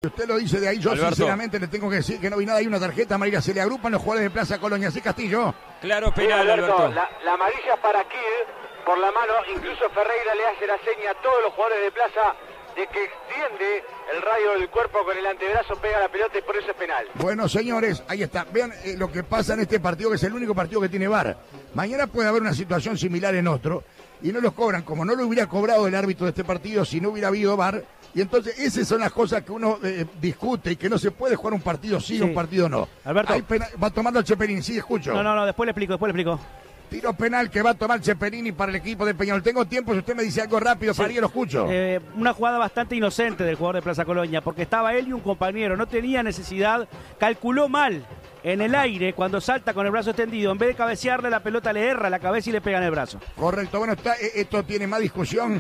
Usted lo dice de ahí, yo Alberto, sinceramente le tengo que decir que no vi nada. Hay una tarjeta amarilla, se le agrupan los jugadores de Plaza Colonia. ¿Sí, Castillo? claro penal, Alberto. La amarilla es para Kid por la mano, incluso Ferreira le hace la seña a todos los jugadores de Plaza de que extiende el radio del cuerpo con el antebrazo, pega la pelota y por eso es penal. Bueno, señores, ahí está. Vean lo que pasa en este partido, que es el único partido que tiene VAR. Mañana puede haber una situación similar en otro y no los cobran, como no lo hubiera cobrado el árbitro de este partido si no hubiera habido VAR. Y entonces esas son las cosas que uno discute y que no se puede jugar un partido sí, un partido no. Alberto. Va tomando Cheperini, sí, escucho. No, después le explico. Tiro penal que va a tomar Cheperini para el equipo de Peñarol. Tengo tiempo, si usted me dice algo rápido, sí. Faría, lo escucho. Una jugada bastante inocente del jugador de Plaza Colonia, porque estaba él y un compañero, no tenía necesidad, calculó mal en el aire cuando salta con el brazo extendido. En vez de cabecearle, la pelota le erra la cabeza y le pega en el brazo. Correcto, bueno, esto tiene más discusión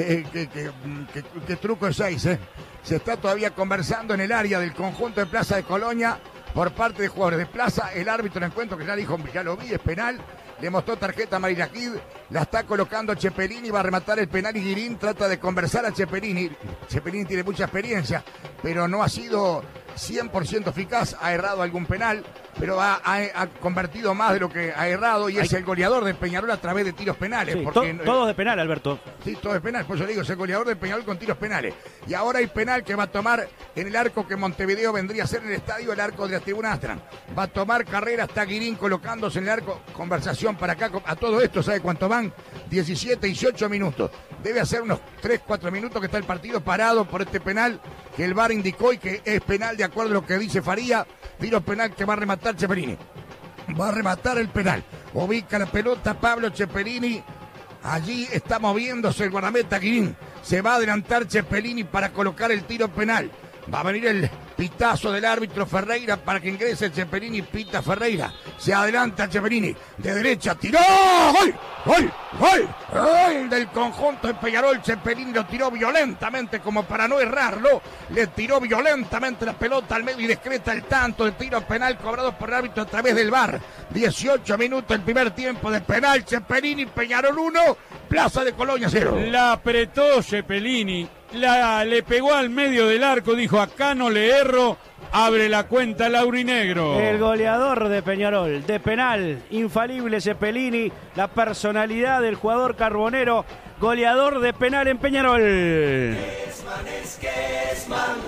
que truco de 6, Se está todavía conversando en el área del conjunto de Plaza de Colonia por parte de jugadores de Plaza. El árbitro del encuentro, que ya dijo, ya lo vi, es penal. Le mostró tarjeta amarilla a Kid, la está colocando Cheperini, va a rematar el penal y Guirín trata de conversar a Cheperini. Cheperini tiene mucha experiencia, pero no ha sido 100% eficaz, ha errado algún penal, pero ha convertido más de lo que ha errado y es el goleador de Peñarol a través de tiros penales. Sí, porque, todos de penal, Alberto. Sí, todo es penal, pues yo digo, es el goleador de Peñarol con tiros penales. Y ahora hay penal que va a tomar en el arco que Montevideo vendría a ser en el estadio, el arco de la tribuna Astran. Va a tomar carrera, está Guirín colocándose en el arco, conversación para acá, a todo esto, ¿sabe cuánto van? 17, 18 minutos. Debe hacer unos 3, 4 minutos que está el partido parado por este penal que el VAR indicó y que es penal de acuerdo a lo que dice Faría. Tiro penal que va a rematar Cheperini. Va a rematar el penal. Ubica la pelota Pablo Cheperini. Allí está moviéndose el guardameta Guirín. Se va a adelantar Cheperini para colocar el tiro penal. Va a venir el pitazo del árbitro Ferreira para que ingrese Cheperini. Pita Ferreira. Se adelanta Cheperini. De derecha. ¡Tiró! ¡Gol! ¡Gol! ¡Gol! ¡Gol del conjunto de Peñarol! Cheperini lo tiró violentamente como para no errarlo. Le tiró violentamente la pelota al medio y decreta el tanto de tiro penal cobrado por el árbitro a través del VAR. 18 minutos el primer tiempo de penal. Cheperini, Peñarol 1, Plaza de Colonia 0. La apretó Cheperini. Le pegó al medio del arco, dijo, acá no le erro, abre la cuenta Laurinegro. El goleador de Peñarol, de penal, infalible Cheperini, la personalidad del jugador carbonero, goleador de penal en Peñarol.